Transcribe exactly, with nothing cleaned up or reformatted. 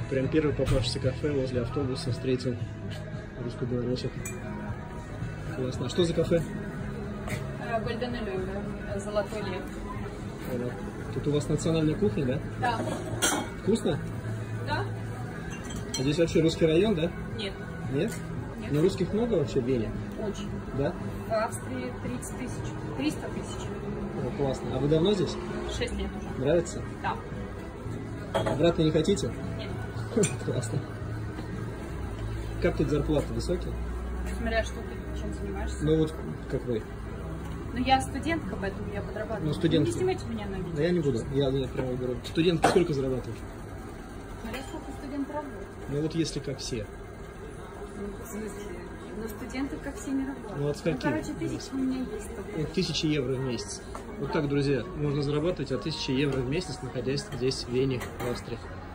Прям первый попавшийся кафе возле автобуса встретил русскоговорящих. Классно. А что за кафе? Golden Löwe, Золотой лев. Вот. Тут у вас национальная кухня, да? Да. Вкусно? Да. А здесь вообще русский район, да? Нет. Нет? Нет. Но русских много вообще в Вене? Очень. Да? В Австрии тридцать тысяч. триста тысяч. О, классно. А вы давно здесь? шесть лет уже. Нравится? Да. Обратно не хотите? Нет. Классно. Как тут зарплаты высокие? Смотря что ты чем занимаешься. Ну вот, как вы. Ну я студентка, поэтому я подрабатываю. Ну, студент. Не снимайте меня на видео. Да я не буду. Я, я прямо говорю. Студентки сколько зарабатывают? Смотря сколько студент работает. Ну вот если как все. Ну, в смысле? Но студенты как все не работают. Ну, от скольки? Ну, короче, тысяча у меня есть. Ну, тысячи евро в месяц. Вот так, друзья, можно зарабатывать от тысячи евро в месяц, находясь здесь, в Вене, в Австрии.